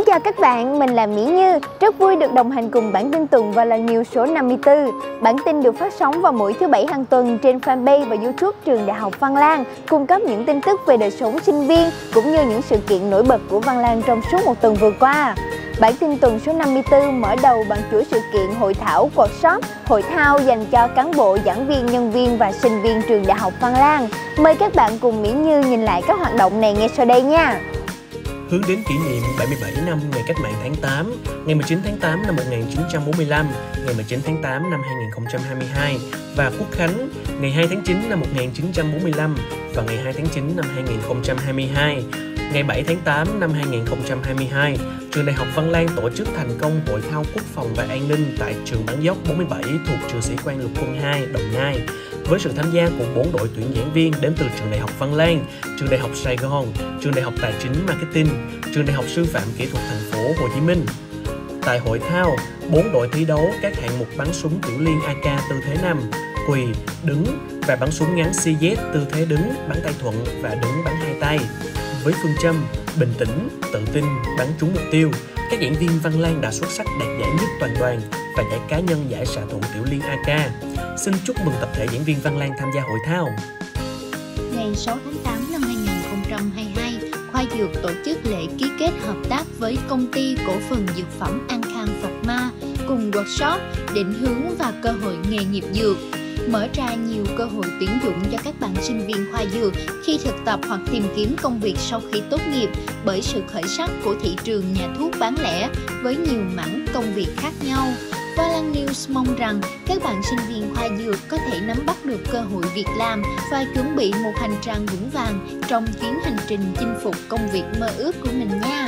chào các bạn, mình là Mỹ Như. Rất vui được đồng hành cùng bản tin tuần và là News số 54. Bản tin được phát sóng vào mỗi thứ Bảy hàng tuần trên fanpage và YouTube Trường Đại học Văn Lang, cung cấp những tin tức về đời sống sinh viên cũng như những sự kiện nổi bật của Văn Lang trong suốt một tuần vừa qua. Bản tin tuần số 54 mở đầu bằng chuỗi sự kiện hội thảo workshop, hội thao dành cho cán bộ, giảng viên, nhân viên và sinh viên Trường Đại học Văn Lang. Mời các bạn cùng Mỹ Như nhìn lại các hoạt động này ngay sau đây nha. Hướng đến kỷ niệm 77 năm ngày Cách mạng tháng 8, ngày 19 tháng 8 năm 1945, ngày 19 tháng 8 năm 2022 và Quốc khánh ngày 2 tháng 9 năm 1945 và ngày 2 tháng 9 năm 2022. Ngày 7 tháng 8 năm 2022, Trường Đại học Văn Lang tổ chức thành công hội thao quốc phòng và an ninh tại trường Bắn Dốc 47 thuộc Trường Sĩ quan Lục quân 2, Đồng Nai, với sự tham gia của 4 đội tuyển giảng viên đến từ Trường Đại học Văn Lang, Trường Đại học Sài Gòn, Trường Đại học Tài chính Marketing, Trường Đại học Sư phạm Kỹ thuật Thành phố Hồ Chí Minh. Tại hội thao, 4 đội thi đấu các hạng mục bắn súng tiểu liên AK tư thế nằm, quỳ, đứng và bắn súng ngắn CZ tư thế đứng, bắn tay thuận và đứng bắn hai tay. Với phương châm bình tĩnh, tự tin, bắn trúng mục tiêu, các giảng viên Văn Lang đã xuất sắc đạt giải nhất toàn đoàn và giải cá nhân giải xạ thủ tiểu liên AK. Xin chúc mừng tập thể giảng viên Văn Lang tham gia hội thao. Ngày 6 tháng 8 năm 2022, khoa dược tổ chức lễ ký kết hợp tác với công ty cổ phần dược phẩm An Khang Pharma cùng workshop định hướng và cơ hội nghề nghiệp dược, mở ra nhiều cơ hội tuyển dụng cho các bạn sinh viên khoa dược khi thực tập hoặc tìm kiếm công việc sau khi tốt nghiệp bởi sự khởi sắc của thị trường nhà thuốc bán lẻ với nhiều mảng công việc khác nhau. Văn Lang News mong rằng các bạn sinh viên khoa dược có thể nắm bắt được cơ hội việc làm và chuẩn bị một hành trang vững vàng trong chuyến hành trình chinh phục công việc mơ ước của mình nha.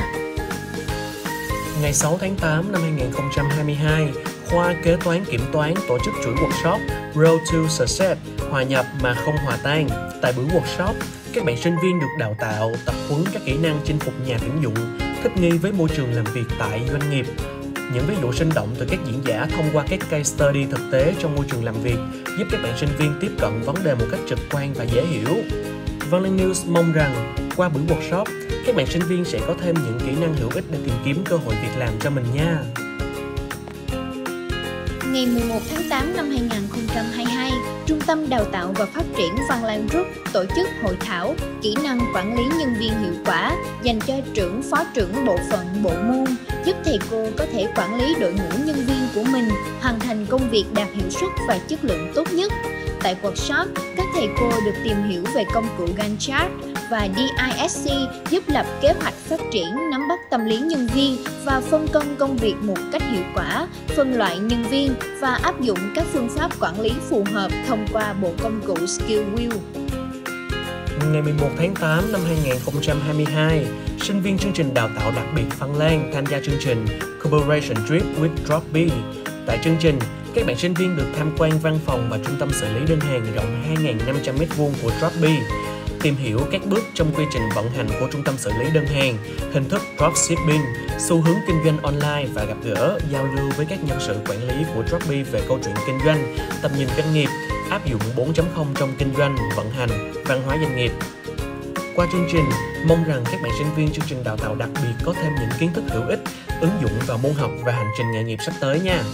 Ngày 6 tháng 8 năm 2022, khoa kế toán kiểm toán tổ chức chuỗi workshop Road to Success, hòa nhập mà không hòa tan. Tại buổi workshop, các bạn sinh viên được đào tạo, tập huấn các kỹ năng chinh phục nhà tuyển dụng, thích nghi với môi trường làm việc tại doanh nghiệp. Những ví dụ sinh động từ các diễn giả thông qua các case study thực tế trong môi trường làm việc giúp các bạn sinh viên tiếp cận vấn đề một cách trực quan và dễ hiểu. Văn Lang News mong rằng qua buổi workshop, các bạn sinh viên sẽ có thêm những kỹ năng hữu ích để tìm kiếm cơ hội việc làm cho mình nha. Ngày 11 tháng 8 năm 2022, Trung tâm Đào tạo và Phát triển Văn Lang Group tổ chức hội thảo kỹ năng quản lý nhân viên hiệu quả dành cho trưởng, phó trưởng bộ phận, bộ môn, giúp thầy cô có thể quản lý đội ngũ nhân viên của mình, hoàn thành công việc đạt hiệu suất và chất lượng tốt nhất. Tại workshop, các thầy cô được tìm hiểu về công cụ Gantt chart và DISC giúp lập kế hoạch phát triển, nắm bắt tâm lý nhân viên và phân công công việc một cách hiệu quả, phân loại nhân viên và áp dụng các phương pháp quản lý phù hợp thông qua bộ công cụ Skill Wheel. Ngày 11 tháng 8 năm 2022, sinh viên chương trình đào tạo đặc biệt Văn Lang tham gia chương trình Collaboration Trip with Dropbee. Tại chương trình, các bạn sinh viên được tham quan văn phòng và trung tâm xử lý đơn hàng rộng 2.500 m2 của Dropbee, tìm hiểu các bước trong quy trình vận hành của trung tâm xử lý đơn hàng, hình thức dropshipping, xu hướng kinh doanh online và gặp gỡ, giao lưu với các nhân sự quản lý của Dropbee về câu chuyện kinh doanh, tầm nhìn doanh nghiệp, áp dụng 4.0 trong kinh doanh, vận hành, văn hóa doanh nghiệp. Qua chương trình, mong rằng các bạn sinh viên chương trình đào tạo đặc biệt có thêm những kiến thức hữu ích, ứng dụng vào môn học và hành trình nghề nghiệp sắp tới nha.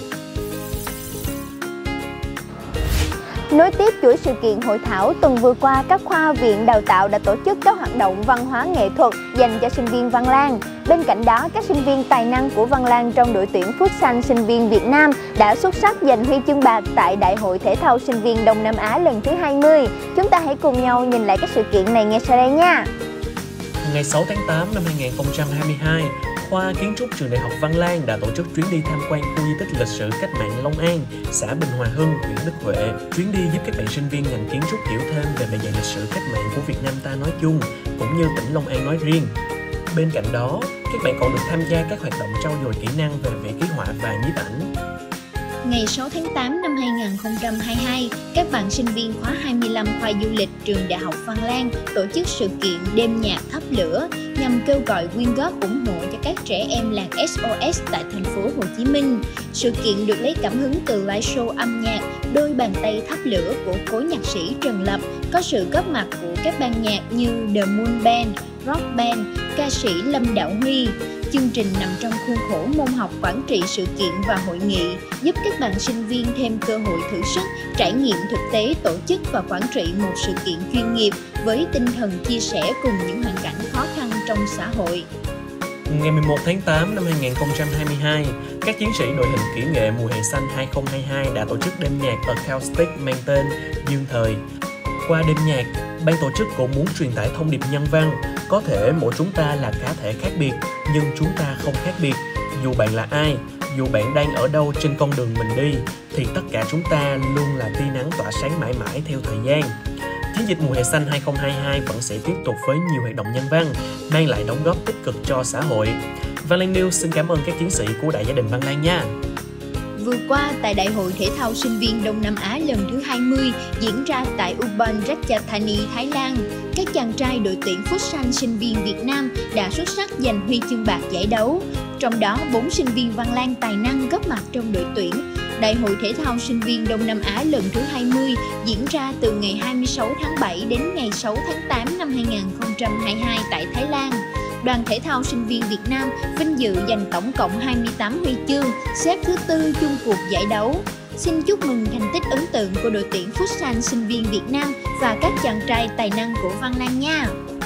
Nối tiếp chuỗi sự kiện hội thảo, tuần vừa qua các khoa viện đào tạo đã tổ chức các hoạt động văn hóa nghệ thuật dành cho sinh viên Văn Lang. Bên cạnh đó, các sinh viên tài năng của Văn Lang trong đội tuyển Futsal sinh viên Việt Nam đã xuất sắc giành huy chương bạc tại Đại hội Thể thao sinh viên Đông Nam Á lần thứ 20. Chúng ta hãy cùng nhau nhìn lại các sự kiện này ngay sau đây nha. Ngày 6 tháng 8 năm 2022, khoa kiến trúc Trường Đại học Văn Lang đã tổ chức chuyến đi tham quan khu di tích lịch sử Cách mạng Long An, xã Bình Hòa Hưng, huyện Đức Huệ. Chuyến đi giúp các bạn sinh viên ngành kiến trúc hiểu thêm về bề dày lịch sử cách mạng của Việt Nam ta nói chung, cũng như tỉnh Long An nói riêng. Bên cạnh đó, các bạn còn được tham gia các hoạt động trau dồi kỹ năng về vẽ ký họa và nhiếp ảnh. Ngày 6 tháng 8 năm 2022, các bạn sinh viên khóa 25 khoa du lịch Trường Đại học Văn Lang tổ chức sự kiện Đêm nhạc thắp lửa nhằm kêu gọi quyên góp ủng hộ cho các trẻ em làng SOS tại thành phố Hồ Chí Minh. Sự kiện được lấy cảm hứng từ live show âm nhạc Đôi bàn tay thắp lửa của cố nhạc sĩ Trần Lập, có sự góp mặt của các ban nhạc như The Moon Band, Rock Band, ca sĩ Lâm Đạo Huy. Chương trình nằm trong khuôn khổ môn học quản trị sự kiện và hội nghị, giúp các bạn sinh viên thêm cơ hội thử sức, trải nghiệm thực tế tổ chức và quản trị một sự kiện chuyên nghiệp với tinh thần chia sẻ cùng những hoàn cảnh khó khăn trong xã hội. Ngày 11 tháng 8 năm 2022, các chiến sĩ đội hình kỹ nghệ mùa hè xanh 2022 đã tổ chức đêm nhạc acoustic mang tên Dương Thời. Qua đêm nhạc, ban tổ chức cũng muốn truyền tải thông điệp nhân văn. Có thể mỗi chúng ta là cá thể khác biệt, nhưng chúng ta không khác biệt. Dù bạn là ai, dù bạn đang ở đâu trên con đường mình đi, thì tất cả chúng ta luôn là tia nắng tỏa sáng mãi mãi theo thời gian. Chiến dịch mùa hè xanh 2022 vẫn sẽ tiếp tục với nhiều hoạt động nhân văn, mang lại đóng góp tích cực cho xã hội. Văn Lang News xin cảm ơn các chiến sĩ của Đại gia đình Văn Lang nha. Vừa qua, tại Đại hội Thể thao Sinh viên Đông Nam Á lần thứ 20 diễn ra tại Ubon Ratchathani, Thái Lan, các chàng trai đội tuyển Futsal sinh viên Việt Nam đã xuất sắc giành huy chương bạc giải đấu. Trong đó, 4 sinh viên Văn Lang tài năng góp mặt trong đội tuyển. Đại hội Thể thao Sinh viên Đông Nam Á lần thứ 20 diễn ra từ ngày 26 tháng 7 đến ngày 6 tháng 8 năm 2022 tại Thái Lan. Đoàn Thể thao Sinh viên Việt Nam vinh dự giành tổng cộng 28 huy chương, xếp thứ 4 chung cuộc giải đấu. Xin chúc mừng thành tích ấn tượng của đội tuyển Futsal sinh viên Việt Nam và các chàng trai tài năng của Văn Lang nha!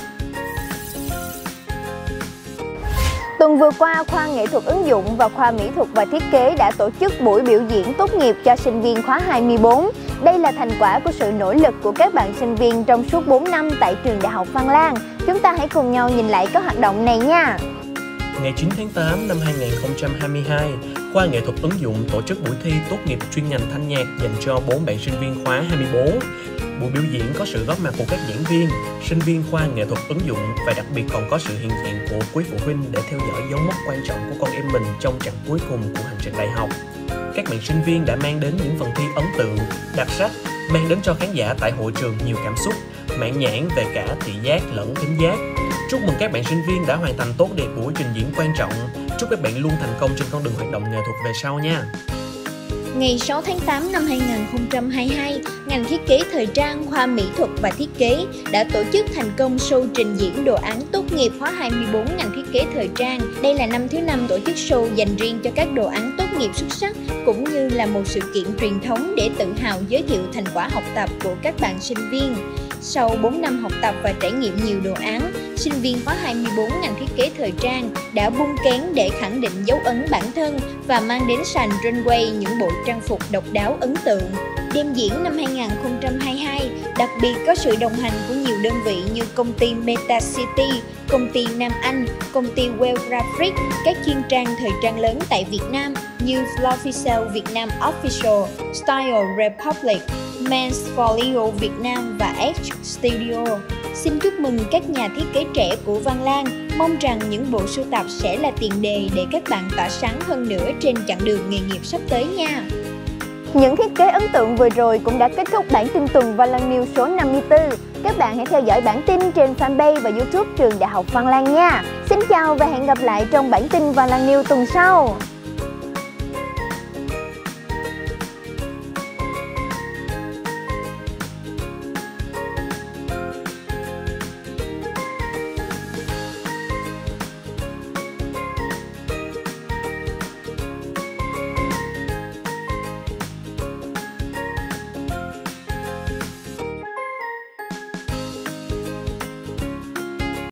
Tuần vừa qua, khoa nghệ thuật ứng dụng và khoa mỹ thuật và thiết kế đã tổ chức buổi biểu diễn tốt nghiệp cho sinh viên khóa 24. Đây là thành quả của sự nỗ lực của các bạn sinh viên trong suốt 4 năm tại trường Đại học Văn Lang. Chúng ta hãy cùng nhau nhìn lại các hoạt động này nha! Ngày 9 tháng 8 năm 2022, khoa nghệ thuật ứng dụng tổ chức buổi thi tốt nghiệp chuyên ngành thanh nhạc dành cho 4 bạn sinh viên khóa 24. Buổi biểu diễn có sự góp mặt của các giảng viên, sinh viên khoa nghệ thuật ứng dụng và đặc biệt còn có sự hiện diện của quý phụ huynh để theo dõi dấu mốc quan trọng của con em mình trong chặng cuối cùng của hành trình đại học. Các bạn sinh viên đã mang đến những phần thi ấn tượng, đặc sắc, mang đến cho khán giả tại hội trường nhiều cảm xúc, mãn nhãn về cả thị giác lẫn thính giác. Chúc mừng các bạn sinh viên đã hoàn thành tốt đẹp buổi trình diễn quan trọng. Chúc các bạn luôn thành công trên con đường hoạt động nghệ thuật về sau nha. Ngày 6 tháng 8 năm 2022, ngành thiết kế thời trang, khoa mỹ thuật và thiết kế đã tổ chức thành công show trình diễn đồ án tốt nghiệp khóa 24 ngành thiết kế thời trang. Đây là năm thứ 5 tổ chức show dành riêng cho các đồ án tốt nghiệp xuất sắc, cũng như là một sự kiện truyền thống để tự hào giới thiệu thành quả học tập của các bạn sinh viên. Sau 4 năm học tập và trải nghiệm nhiều đồ án, sinh viên khóa 24 ngành thiết kế thời trang đã bung kén để khẳng định dấu ấn bản thân và mang đến sàn runway những bộ trang phục độc đáo ấn tượng. Đêm diễn năm 2022 đặc biệt có sự đồng hành của nhiều đơn vị như công ty Meta City, công ty Nam Anh, công ty Well Graphic, các chuyên trang thời trang lớn tại Việt Nam như Florfisel Việt Nam Official, Style Republic, Men's Folio Việt Nam và Edge Studio. Xin chúc mừng các nhà thiết kế trẻ của Văn Lang, mong rằng những bộ sưu tập sẽ là tiền đề để các bạn tỏa sáng hơn nữa trên chặng đường nghề nghiệp sắp tới nha. Những thiết kế ấn tượng vừa rồi cũng đã kết thúc bản tin tuần Văn Lang News số 54. Các bạn hãy theo dõi bản tin trên fanpage và YouTube trường Đại học Văn Lang nha. Xin chào và hẹn gặp lại trong bản tin Văn Lang News tuần sau.